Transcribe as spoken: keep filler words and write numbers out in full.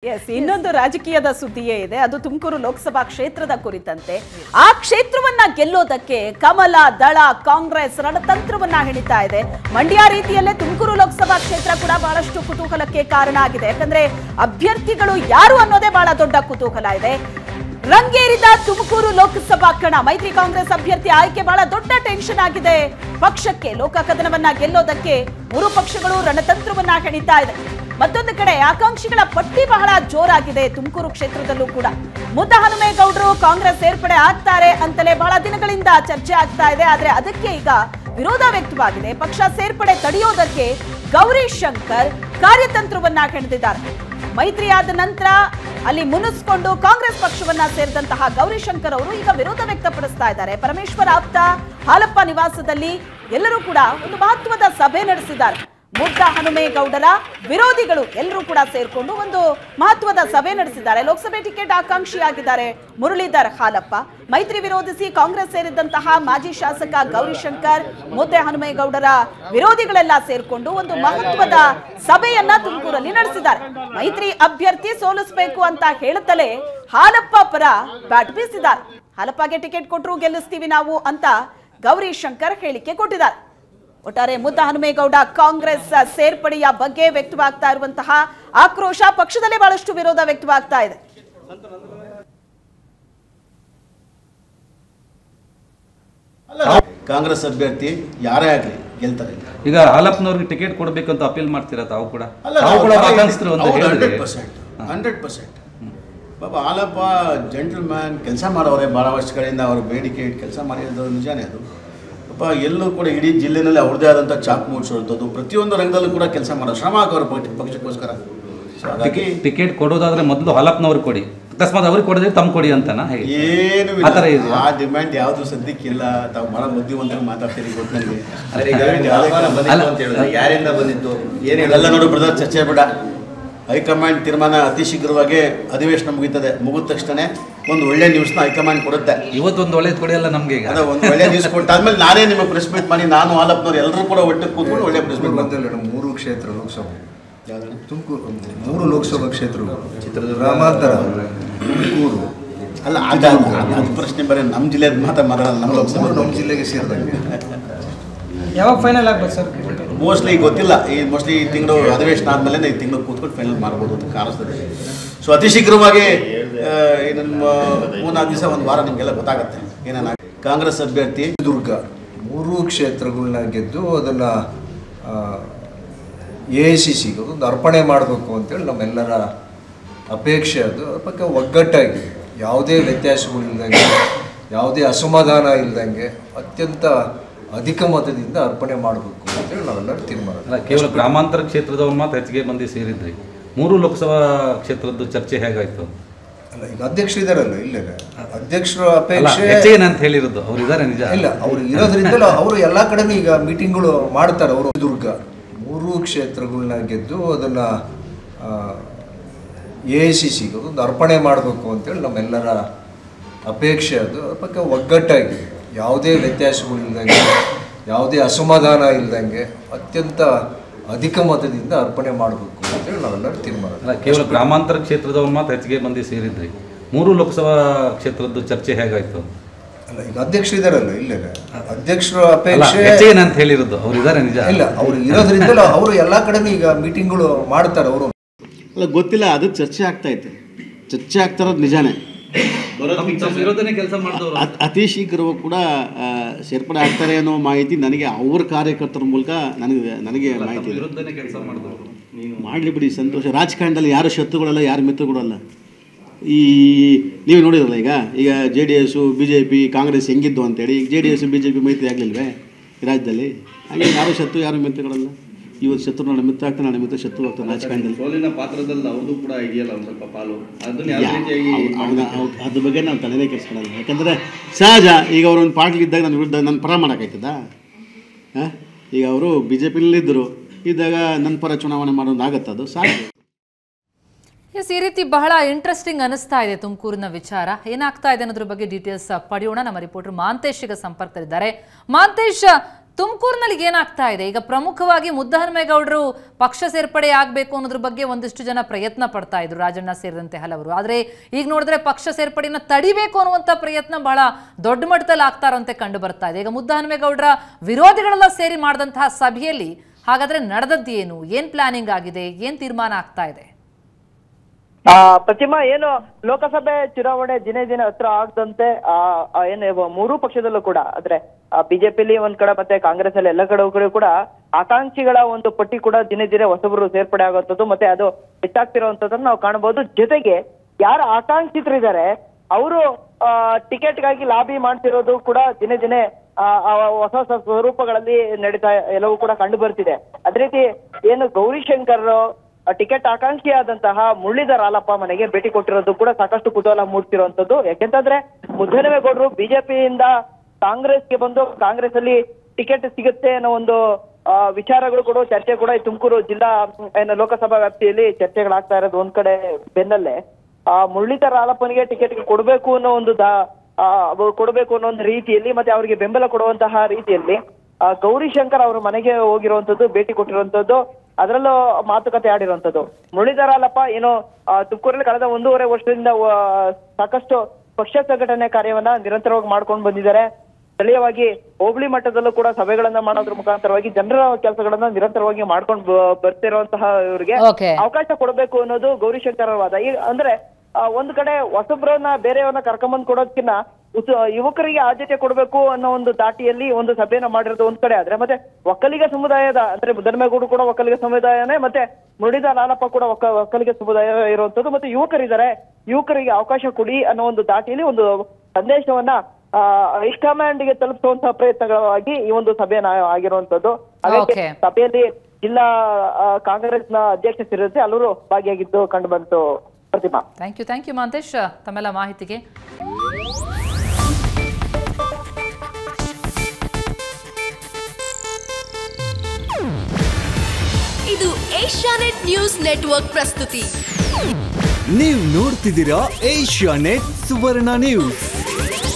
S, ಇನ್ನೊಂದು ರಾಜಕೀಯದ ಸುದ್ದಿಯೇ ಇದೆ. ಅದು ತುಮಕೂರು ಲೋಕಸಭಾ ಕ್ಷೇತ್ರದ ಕುರಿತಂತೆ. ಆ ಕ್ಷೇತ್ರವನ್ನ ಗೆಲ್ಲೋದಕ್ಕೆ ಕಮಲ ದಳ ಕಾಂಗ್ರೆಸ್ ರಣತಂತ್ರವನ್ನ ಹೆಣಿತಾ ಇದೆ. ಮಂಡ್ಯ ರೀತಿಯಲ್ಲೇ ತುಮಕೂರು ಲೋಕಸಭಾ ಕ್ಷೇತ್ರ ಕೂಡ ಬಹಳಷ್ಟು ಕುತೂಹಲಕ್ಕೆ ಕಾರಣ ಆಗಿದೆ. ಯಾಕಂದ್ರೆ ಅಭ್ಯರ್ಥಿಗಳು ಯಾರು ಅನ್ನೋದೇ ಬಹಳ ದೊಡ್ಡ ಕುತೂಹಲ ಇದೆ. ರಂಗೇರಿದ ತುಮಕೂರು ಲೋಕಸಭಾ ಕಣ. ಮೈತ್ರಿ ಕಾಂಗ್ರೆಸ್ ಅಭ್ಯರ್ಥಿ ಆಯ್ಕೆ ಬಹಳ ದೊಡ್ಡ ಟೆನ್ಷನ್ ಆಗಿದೆ ಪಕ್ಷಕ್ಕೆ. ಲೋಕಕದನವನ್ನ ಗೆಲ್ಲೋದಕ್ಕೆ ಮೂರು ಪಕ್ಷಗಳು ರಣತಂತ್ರವನ್ನ ಹೆಣಿತಾ ಇದೆ. ಮತ್ತೊಂದು ಕಡೆ ಆಕಾಂಕ್ಷಿಗಳ ಪಟ್ಟಿ ಬಹಳ ಜೋರಾಗಿದೆ ತುಮಕೂರು ಕ್ಷೇತ್ರದಲ್ಲೂ ಕೂಡ. ಮುದ್ದಹನುಮೇಗೌಡರು ಕಾಂಗ್ರೆಸ್ ಸೇರ್ಪಡೆ ಆಗ್ತಾರೆ ಅಂತಲೇ ಬಹಳ ದಿನಗಳಿಂದ ಚರ್ಚೆ ಆಗ್ತಾ ಇದೆ. ಆದ್ರೆ ಅದಕ್ಕೆ ಈಗ ವಿರೋಧ ವ್ಯಕ್ತವಾಗಿದೆ. ಪಕ್ಷ ಸೇರ್ಪಡೆ ತಡೆಯೋದಕ್ಕೆ ಗೌರಿಶಂಕರ್ ಕಾರ್ಯತಂತ್ರವನ್ನ ಹೆಣೆದಿದ್ದಾರೆ. ಮೈತ್ರಿ ಆದ ನಂತರ ಅಲ್ಲಿ ಮುನಿಸ್ಕೊಂಡು ಕಾಂಗ್ರೆಸ್ ಪಕ್ಷವನ್ನ ಸೇರಿದಂತಹ ಗೌರಿಶಂಕರ್ ಅವರು ಈಗ ವಿರೋಧ ವ್ಯಕ್ತಪಡಿಸ್ತಾ ಇದ್ದಾರೆ. ಪರಮೇಶ್ವರ್ ಆಪ್ತ ಹಾಲಪ್ಪ ನಿವಾಸದಲ್ಲಿ ಎಲ್ಲರೂ ಕೂಡ ಒಂದು ಮಹತ್ವದ ಸಭೆ ನಡೆಸಿದ್ದಾರೆ. ಮುದ್ದಹನುಮೇಗೌಡರ ವಿರೋಧಿಗಳು ಎಲ್ಲರೂ ಕೂಡ ಸೇರ್ಕೊಂಡು ಒಂದು ಮಹತ್ವದ ಸಭೆ ನಡೆಸಿದ್ದಾರೆ. ಲೋಕಸಭೆ ಟಿಕೆಟ್ ಆಕಾಂಕ್ಷಿಯಾಗಿದ್ದಾರೆ ಮುರಳೀಧರ್ ಹಾಲಪ್ಪ. ಮೈತ್ರಿ ವಿರೋಧಿಸಿ ಕಾಂಗ್ರೆಸ್ ಸೇರಿದಂತಹ ಮಾಜಿ ಶಾಸಕ ಗೌರಿಶಂಕರ್, ಮುದ್ದಹನುಮೇಗೌಡರ ವಿರೋಧಿಗಳೆಲ್ಲ ಸೇರ್ಕೊಂಡು ಒಂದು ಮಹತ್ವದ ಸಭೆಯನ್ನ ತುಮಕೂರಲ್ಲಿ ನಡೆಸಿದ್ದಾರೆ. ಮೈತ್ರಿ ಅಭ್ಯರ್ಥಿ ಸೋಲಿಸಬೇಕು ಅಂತ ಹೇಳುತ್ತಲೇ ಹಾಲಪ್ಪ ಪರ ಬ್ಯಾಟ್ ಬೀಸಿದ್ದಾರೆ. ಹಾಲಪ್ಪಗೆ ಟಿಕೆಟ್ ಕೊಟ್ಟರು ಗೆಲ್ಲಿಸ್ತೀವಿ ನಾವು ಅಂತ ಗೌರಿಶಂಕರ್ ಹೇಳಿಕೆ ಕೊಟ್ಟಿದ್ದಾರೆ. ಒಟ್ಟಾರೆ ಮುದ್ದಹನುಮೇಗೌಡ ಕಾಂಗ್ರೆಸ್ ಸೇರ್ಪಡೆಯ ಬಗ್ಗೆ ವ್ಯಕ್ತವಾಗ್ತಾ ಇರುವಂತಹ ಆಕ್ರೋಶ ಪಕ್ಷದಲ್ಲೇ ಬಹಳಷ್ಟು ವಿರೋಧ ವ್ಯಕ್ತವಾಗ್ತಾ ಇದೆ. ಕಾಂಗ್ರೆಸ್ ಅಭ್ಯರ್ಥಿ ಯಾರೇ ಆಗಲಿ ಗೆಲ್ತಾರೆ. ಈಗ ಹಾಲಪ್ಪನವ್ರಿಗೆ ಟಿಕೆಟ್ ಕೊಡಬೇಕಂತ ಅಪೀಲ್ ಮಾಡ್ತೀರಾ ತಾವು ಕೂಡ? Hundred percent Baba Halappa gentleman, ಕೆಲಸ ಮಾಡೋರೆ ಭಾಳ ವರ್ಷಗಳಿಂದ ಅವರು ಬೇಡಿಕೆ ಇಟ್ಟು ಕೆಲಸ ಮಾಡಿರೋದು ನಿಜಾನೇ. ಅದು ಪಾಪ ಎಲ್ಲೂ ಕೂಡ ಇಡೀ ಜಿಲ್ಲೆನಲ್ಲಿ ಅವ್ರದ್ದೇ ಆದಂಥ ಚಾಕ್ ಮೂಡಿಸೋದು, ಪ್ರತಿಯೊಂದು ರಂಗದಲ್ಲೂ ಕೂಡ ಕೆಲಸ ಮಾಡೋ ಶ್ರಮ ಹಾಕೋರು ಪಕ್ಷಕ್ಕೋಸ್ಕರ. ಟಿಕೆಟ್ ಕೊಡೋದಾದ್ರೆ ಮೊದಲು ಹಾಲಪ್ಪನವ್ರಿಗೆ ಕೊಡಿ, ಅಕಸ್ಮಾತ್ ಅವ್ರಿಗೆ ಕೊಡೋದ್ರೆ ತಮ್ಮ ಕೊಡಿ ಅಂತನಾ? ಏನು ಆ ಡಿಮ್ಯಾಂಡ್ ಯಾವುದು ಸದ್ಯಕ್ಕಿಲ್ಲ. ತಾವು ಭಾಳ ಬುದ್ಧಿವಂತರು ಮಾತಾಡ್ತೀರಿ ಗೊತ್ತು ನನಗೆ. ಯಾರಿಂದ ಬಂದಿತ್ತು ಏನೆಲ್ಲ ನೋಡು ಬ್ರದರ್, ಚರ್ಚೆ ಬೇಡ. ಹೈಕಮಾಂಡ್ ತೀರ್ಮಾನ ಅತಿ ಶೀಘ್ರವಾಗಿ ಅಧಿವೇಶನ ಮುಗಿತದೆ. ಮುಗಿದ ತಕ್ಷಣ ಒಂದು ಒಳ್ಳೆ ನ್ಯೂಸ್ನ ಹೈಕಮಾಂಡ್ ಕೊಡುತ್ತೆ. ಇವತ್ತೊಂದು ಒಳ್ಳೇದು ಕೊಡಿಯಲ್ಲ ನಮಗೆ. ಈಗ ಅದೇ ಒಂದು ಒಳ್ಳೆ ನ್ಯೂಸ್ ಕೊಟ್ಟಾದ್ಮೇಲೆ ನಾನೇ ನಿಮಗೆ ಪ್ರೆಸ್ ಮೀಟ್ ಮಾಡಿ ನಾನು ಹಾಲಪ್ಪನವ್ರು ಎಲ್ಲರೂ ಕೂಡ ಒಟ್ಟಿಗೆ ಕೂತ್ಕೊಂಡು ಒಳ್ಳೆ ಪ್ರೆಸ್ ಮೀಟ್ ಬಂದಿಲ್ಲ. ಮೂರು ಕ್ಷೇತ್ರ ಲೋಕಸಭೆ ತುಮಕೂರು, ಮೂರು ಲೋಕಸಭಾ ಕ್ಷೇತ್ರಗಳು ಚಿತ್ರದುರ್ಗ, ಗ್ರಾಮಾಂತರ, ತುಮಕೂರು. ಅಲ್ಲ ಅದು ಪ್ರಶ್ನೆ ಬರೀ ನಮ್ಮ ಜಿಲ್ಲೆದು ಮಾತ್ರ ಮಾತಾಡಲ್ಲ. ನಮ್ಮ ಲೋಕಸಭೆ ನಮ್ಮ ಜಿಲ್ಲೆಗೆ ಸೇರಿದಂಗೆ ಯಾವಾಗ ಫೈನಲ್ ಆಗ್ಬೋದು ಸರ್? ಮೋಸ್ಟ್ಲಿ ಗೊತ್ತಿಲ್ಲ. ಈ ಮೋಸ್ಟ್ಲಿ ಈ ತಿಂಗಳು ಅಧಿವೇಶನ ಆದಮೇಲೆ ಈ ತಿಂಗಳು ಕೂತ್ಕೊಂಡು ಫೈನಲ್ ಮಾಡ್ಬೋದು ಅಂತ ಕಾಣಿಸ್ತದೆ. ಸೊ ಅತಿ ಶೀಘ್ರವಾಗಿ ಇನ್ನೊಂದು ಮೂರ್ನಾಲ್ಕು ದಿವಸ ಒಂದು ವಾರ ನಿಮಗೆಲ್ಲ ಗೊತ್ತಾಗುತ್ತೆ ಏನೇನ. ಕಾಂಗ್ರೆಸ್ ಅಭ್ಯರ್ಥಿ ದುರ್ಗ ಮೂರು ಕ್ಷೇತ್ರಗಳನ್ನ ಗೆದ್ದು ಅದನ್ನು ಎ ಐ ಸಿ ಸಿಗೆ ಒಂದು ಅರ್ಪಣೆ ಮಾಡಬೇಕು ಅಂತೇಳಿ ನಮ್ಮೆಲ್ಲರ ಅಪೇಕ್ಷೆ. ಅದು ಅದಕ್ಕೆ ಒಗ್ಗಟ್ಟಾಗಿ ಯಾವುದೇ ವ್ಯತ್ಯಾಸಗಳಿಲ್ದಂಗೆ, ಯಾವುದೇ ಅಸಮಾಧಾನ ಇಲ್ದಂಗೆ ಅತ್ಯಂತ ಅಧಿಕ ಮತದಿಂದ ಅರ್ಪಣೆ ಮಾಡಬೇಕು ಅಂತೇಳಿ ನಾವೆಲ್ಲರೂ ತೀರ್ಮಾನ. ಅಲ್ಲ, ಕೇವಲ ಗ್ರಾಮಾಂತರ ಕ್ಷೇತ್ರದವ್ರು ಮಾತ್ರ ಹೆಚ್ಚಿಗೆ ಮಂದಿ ಸೇರಿದ್ರಿ. ಮೂರು ಲೋಕಸಭಾ ಕ್ಷೇತ್ರದ್ದು ಚರ್ಚೆ ಹೇಗಾಯ್ತು? ಅಲ್ಲ, ಈಗ ಅಧ್ಯಕ್ಷರು ಇದಾರಲ್ಲ, ಇಲ್ಲೇ ಅಧ್ಯಕ್ಷರ ಅಪೇಕ್ಷೆ ಅಂತ ಹೇಳಿರೋದು ಅವ್ರು ಇದಾರೆ ನಿಜ ಇಲ್ಲ. ಅವ್ರು ಇರೋದ್ರಿಂದಲೂ ಅವರು ಎಲ್ಲ ಕಡೆನೂ ಈಗ ಮೀಟಿಂಗ್ಗಳು ಮಾಡ್ತಾರೆ. ಅವರು ದುರ್ಗ ಮೂರು ಕ್ಷೇತ್ರಗಳನ್ನ ಗೆದ್ದು ಅದನ್ನು ಎ ಐ ಸಿ ಸಿಗೆ ಒಂದು ಅರ್ಪಣೆ ಮಾಡಬೇಕು ಅಂತೇಳಿ ನಮ್ಮೆಲ್ಲರ ಅಪೇಕ್ಷೆ. ಅದು ಅದಕ್ಕೆ ಒಗ್ಗಟ್ಟಾಗಿ ಯಾವುದೇ ವ್ಯತ್ಯಾಸಗಳಿಲ್ದಂಗೆ, ಯಾವುದೇ ಅಸಮಾಧಾನ ಇಲ್ದಂಗೆ ಅತ್ಯಂತ ಅಧಿಕ ಮತದಿಂದ ಅರ್ಪಣೆ ಮಾಡಬೇಕು ಅಂತೇಳಿ ನಾವೆಲ್ಲರೂ ತೀರ್ಮಾನ. ಅಲ್ಲ, ಕೇವಲ ಗ್ರಾಮಾಂತರ ಕ್ಷೇತ್ರದವ್ರು ಮಾತ್ರ ಹೆಚ್ಚಿಗೆ ಮಂದಿ ಸೇರಿದ್ರಿ. ಮೂರು ಲೋಕಸಭಾ ಕ್ಷೇತ್ರದ್ದು ಚರ್ಚೆ ಹೇಗಾಯ್ತು? ಅಲ್ಲ, ಈಗ ಅಧ್ಯಕ್ಷರು ಇದಾರಲ್ಲ, ಇಲ್ಲೇ ಅಧ್ಯಕ್ಷರ ಅಪೇಕ್ಷೆ ಅಂತ ಹೇಳಿರೋದು ಅವ್ರು ಇದಾರೆ ನಿಜ ಇಲ್ಲ. ಅವ್ರು ಇರೋದ್ರಿಂದಲೂ ಅವರು ಎಲ್ಲ ಕಡೆನೂ ಈಗ ಮೀಟಿಂಗ್ಗಳು ಮಾಡ್ತಾರೆ. ಅವರು ಅಲ್ಲ ಗೊತ್ತಿಲ್ಲ, ಅದು ಚರ್ಚೆ ಆಗ್ತಾ ಐತೆ. ಚರ್ಚೆ ಆಗ್ತಾ ಇರೋದು ನಿಜಾನೇ. ಕೆಲಸ ಮಾಡಿದವರು ಅತಿ ಶೀಘ್ರವಾಗಿ ಕೂಡ ಸೇರ್ಪಡೆ ಆಗ್ತಾರೆ ಅನ್ನೋ ಮಾಹಿತಿ ನನಗೆ ಅವ್ರ ಕಾರ್ಯಕರ್ತರ ಮೂಲಕ ನನಗೆ ನನಗೆ ಮಾಹಿತಿ ಮಾಡಲಿ ಬಿಡಿ, ಸಂತೋಷ. ರಾಜಕಾರಣದಲ್ಲಿ ಯಾರು ಶತ್ರುಗಳಲ್ಲ, ಯಾರು ಮಿತ್ರಗಳಲ್ಲ. ಈ ನೀವು ನೋಡಿದ್ರಲ್ಲ ಈಗ ಈಗ J D S B J P Congress ಹೆಂಗಿದ್ದು ಅಂತೇಳಿ. ಈಗ J D S B J P ಮೈತ್ರಿ ಆಗಲಿಲ್ವೇ ಈ ರಾಜ್ಯದಲ್ಲಿ? ಹಾಗೆ ಯಾರು ಶತ್ರು ಯಾರು ಮಿತ್ರಗಳಲ್ಲ. ಇವತ್ತು ಶತ್ರು ನಾಳೆ ಮಿತ್ರ ಆಗ್ತಾನೆ, ನಾಳೆ ಮಿತ್ರ ಶತ್ರು ಆಗ್ತಾನೆ. ರಾಜಕಾರಣದಲ್ಲಿ ಸೋಲಿನ ಪಾತ್ರದಲ್ಲಿ ಅವ್ರದ್ದು ಕೂಡ ಇದೆಯಲ್ಲ ಒಂದು ಸ್ವಲ್ಪ ಪಾಲು. ಅದನ್ನ ಅದ್ರ ಬಗ್ಗೆ ನಾವು ತಲೆನೇ ಕೆಡಿಸ್ಕೊಳ್ಳಲ್ಲ. ಯಾಕಂದರೆ ಸಹಜ. ಈಗ ಅವರು ಒಂದು ಪಾರ್ಟಿ ಇದ್ದಾಗ ನನ್ನ ವಿರುದ್ಧ ನನ್ನ ಪರ ಮಾಡೋಕ್ಕಾಯ್ತದ? ಹಾಂ, ಈಗ ಅವರು ಬಿ ಜೆ ಪಿನಲ್ಲಿದ್ದರು ಇದ್ದಾಗ ನನ್ನ ಪರ ಚುನಾವಣೆ ಮಾಡೋದು ಆಗುತ್ತೆ, ಅದು ಸಹಜ. ಎಸ್, ಈ ರೀತಿ ಬಹಳ ಇಂಟ್ರೆಸ್ಟಿಂಗ್ ಅನಿಸ್ತಾ ಇದೆ ತುಮಕೂರಿನ ವಿಚಾರ. ಏನಾಗ್ತಾ ಇದೆ ಅನ್ನೋದ್ರ ಬಗ್ಗೆ ಡೀಟೇಲ್ಸ್ ಪಡೆಯೋಣ. ನಮ್ಮ ರಿಪೋರ್ಟರ್ ಮಾಂತೇಶ್ ಈಗ ಸಂಪರ್ಕದಲ್ಲಿದ್ದಾರೆ. ಮಾಂತೇಶ್, ತುಮಕೂರಿನಲ್ಲಿ ಏನಾಗ್ತಾ ಇದೆ ಈಗ? ಪ್ರಮುಖವಾಗಿ ಮುದ್ದಹನುಮೇಗೌಡರು ಪಕ್ಷ ಸೇರ್ಪಡೆ ಆಗಬೇಕು ಅನ್ನೋದ್ರ ಬಗ್ಗೆ ಒಂದಿಷ್ಟು ಜನ ಪ್ರಯತ್ನ ಪಡ್ತಾ ಇದ್ರು, ರಾಜಣ್ಣ ಸೇರಿದಂತೆ ಹಲವರು. ಆದರೆ ಈಗ ನೋಡಿದ್ರೆ ಪಕ್ಷ ಸೇರ್ಪಡೆನ ತಡಿಬೇಕು ಅನ್ನುವಂಥ ಪ್ರಯತ್ನ ಬಹಳ ದೊಡ್ಡ ಮಟ್ಟದಲ್ಲಿ ಆಗ್ತಾ ಇರೋಂತೆ ಕಂಡು ಬರ್ತಾ ಇದೆ. ಈಗ ಮುದ್ದಹನುಮೇಗೌಡರ ವಿರೋಧಿಗಳೆಲ್ಲ ಸೇರಿ ಮಾಡಿದಂತಹ ಸಭೆಯಲ್ಲಿ ಹಾಗಾದ್ರೆ ನಡೆದದ್ದು ಏನು, ಏನ್ ಪ್ಲಾನಿಂಗ್ ಆಗಿದೆ, ಏನ್ ತೀರ್ಮಾನ ಆಗ್ತಾ ಇದೆ? ಆ ಪ್ರತಿಮಾ, ಏನು ಲೋಕಸಭೆ ಚುನಾವಣೆ ದಿನೇ ದಿನೇ ಹತ್ರ ಆಗದಂತೆ ಆ ಏನು ಮೂರೂ ಪಕ್ಷದಲ್ಲೂ ಕೂಡ ಅಂದ್ರೆ ಬಿಜೆಪಿಲಿ ಒಂದ್ ಕಡೆ ಮತ್ತೆ ಕಾಂಗ್ರೆಸ್ ಅಲ್ಲಿ ಎಲ್ಲ ಕಡೆ ಕೂಡ ಆಕಾಂಕ್ಷಿಗಳ ಒಂದು ಪಟ್ಟಿ ಕೂಡ ದಿನೇ ದಿನೇ ಹೊಸಬರು ಸೇರ್ಪಡೆ ಆಗುವಂಥದ್ದು ಮತ್ತೆ ಅದು ಹೆಚ್ಚಾಗ್ತಿರುವಂತದನ್ನ ನಾವು ಕಾಣಬಹುದು. ಜೊತೆಗೆ ಯಾರು ಆಕಾಂಕ್ಷಿತರಿದ್ದಾರೆ ಅವರು ಆ ಟಿಕೆಟ್ಗಾಗಿ ಲಾಬಿ ಮಾಡ್ತಿರೋದು ಕೂಡ ದಿನೇ ದಿನೇ ಆ ಹೊಸ ಹೊಸ ಸ್ವರೂಪಗಳಲ್ಲಿ ನಡೀತಾ ಎಲ್ಲವೂ ಕೂಡ ಕಂಡು ಬರ್ತಿದೆ. ಅದೇ ರೀತಿ ಏನು ಗೌರಿಶಂಕರ್ ಟಿಕೆಟ್ ಆಕಾಂಕ್ಷಿಯಾದಂತಹ ಮುರಳೀಧರ್ ಹಾಲಪ್ಪ ಮನೆಗೆ ಭೇಟಿ ಕೊಟ್ಟಿರೋದು ಕೂಡ ಸಾಕಷ್ಟು ಕುತೂಹಲ ಮೂಡ್ತಿರುವಂತದ್ದು. ಯಾಕೆಂತಂದ್ರೆ ಮುದ್ದಹನುಮೇಗೌಡರು ಬಿಜೆಪಿಯಿಂದ ಕಾಂಗ್ರೆಸ್ಗೆ ಬಂದು ಕಾಂಗ್ರೆಸ್ ಅಲ್ಲಿ ಟಿಕೆಟ್ ಸಿಗುತ್ತೆ ಅನ್ನೋ ಒಂದು ವಿಚಾರಗಳು ಕೂಡ ಚರ್ಚೆ ಕೂಡ ಈ ತುಮಕೂರು ಜಿಲ್ಲಾ ಏನು ಲೋಕಸಭಾ ವ್ಯಾಪ್ತಿಯಲ್ಲಿ ಚರ್ಚೆಗಳಾಗ್ತಾ ಇರೋದು ಒಂದ್ ಕಡೆ ಬೆನ್ನಲ್ಲೇ ಆ ಮುರಳೀಧರ್ ಹಾಲಪ್ಪನಿಗೆ ಟಿಕೆಟ್ ಕೊಡ್ಬೇಕು ಅನ್ನೋ ಒಂದು ದಾ ಕೊಡ್ಬೇಕು ಅನ್ನೋ ಒಂದು ರೀತಿಯಲ್ಲಿ ಮತ್ತೆ ಅವರಿಗೆ ಬೆಂಬಲ ಕೊಡುವಂತಹ ರೀತಿಯಲ್ಲಿ ಆ ಗೌರಿಶಂಕರ್ ಅವ್ರ ಮನೆಗೆ ಹೋಗಿರುವಂತದ್ದು, ಭೇಟಿ ಕೊಟ್ಟಿರುವಂತದ್ದು, ಅದರಲ್ಲೂ ಮಾತುಕತೆ ಆಡಿರುವಂತದ್ದು. ಮುರಳೀಧರ್ ಹಾಲಪ್ಪ ಏನು ತುಮಕೂರಲ್ಲಿ ಕಳೆದ ಒಂದೂವರೆ ವರ್ಷದಿಂದ ಸಾಕಷ್ಟು ಪಕ್ಷ ಸಂಘಟನೆ ಕಾರ್ಯವನ್ನ ನಿರಂತರವಾಗಿ ಮಾಡ್ಕೊಂಡು ಬಂದಿದ್ದಾರೆ. ಸ್ಥಳೀಯವಾಗಿ ಹೋಬಳಿ ಮಟ್ಟದಲ್ಲೂ ಕೂಡ ಸಭೆಗಳನ್ನ ಮಾಡೋದ್ರ ಮುಖಾಂತರವಾಗಿ ಜನರ ಕೆಲಸಗಳನ್ನ ನಿರಂತರವಾಗಿ ಮಾಡ್ಕೊಂಡು ಬರ್ತಿರುವಂತಹ ಇವರಿಗೆ ಅವಕಾಶ ಕೊಡಬೇಕು ಅನ್ನೋದು ಗೌರಿಶಂಕರ್ ವಾದ. ಈ ಅಂದ್ರೆ ಒಂದ್ ಕಡೆ ಹೊಸಬ್ರನ್ನ ಬೇರೆಯವ್ರನ್ನ ಕರ್ಕೊಂಬಂದ್ ಕೊಡೋದಕ್ಕಿಂತ ಯುವಕರಿಗೆ ಆದ್ಯತೆ ಕೊಡಬೇಕು ಅನ್ನೋ ಒಂದು ದಾಟಿಯಲ್ಲಿ ಒಂದು ಸಭೆಯನ್ನ ಮಾಡಿರೋದು ಒಂದ್ ಕಡೆ ಆದ್ರೆ, ಮತ್ತೆ ಒಕ್ಕಲಿಗ ಸಮುದಾಯದ ಅಂದ್ರೆ ಮುದ್ದಹನುಮೇಗೌಡರು ಕೂಡ ಒಕ್ಕಲಿಗ ಸಮುದಾಯನೇ, ಮತ್ತೆ ಮುರಳೀಧರ್ ಹಾಲಪ್ಪ ಕೂಡ ಒಕ್ಕ ಒಕ್ಕಲಿಗ ಸಮುದಾಯ ಇರುವಂತದ್ದು, ಮತ್ತೆ ಯುವಕರಿದ್ದಾರೆ, ಯುವಕರಿಗೆ ಅವಕಾಶ ಕೊಡಿ ಅನ್ನೋ ಒಂದು ದಾಟಿಯಲ್ಲಿ ಒಂದು ಸಂದೇಶವನ್ನ ಆ ಹೈಕಮಾಂಡ್ ಗೆ ತಲುಪಿಸುವಂತಹ ಪ್ರಯತ್ನಗಳಾಗಿ ಈ ಒಂದು ಸಭೆ ಆಗಿರುವಂತದ್ದು. ಹಾಗಾಗಿ ಸಭೆಯಲ್ಲಿ ಜಿಲ್ಲಾ ಕಾಂಗ್ರೆಸ್ನ ಅಧ್ಯಕ್ಷ ಸೇರಿದಂತೆ ಹಲವರು ಭಾಗಿಯಾಗಿದ್ದು ಕಂಡು ಬಂತು. Pratima, thank you thank you Mahantesh ತಮ್ಮೆಲ್ಲ ಮಾಹಿತಿಗೆ. ಇದು ಏಷ್ಯಾನೆಟ್ ನ್ಯೂಸ್ ನೆಟ್ವರ್ಕ್ ಪ್ರಸ್ತುತಿ. ನೀವು ನೋಡ್ತಿದ್ದೀರಾ ಏಷ್ಯಾನೆಟ್ ಸುವರ್ಣ ನ್ಯೂಸ್.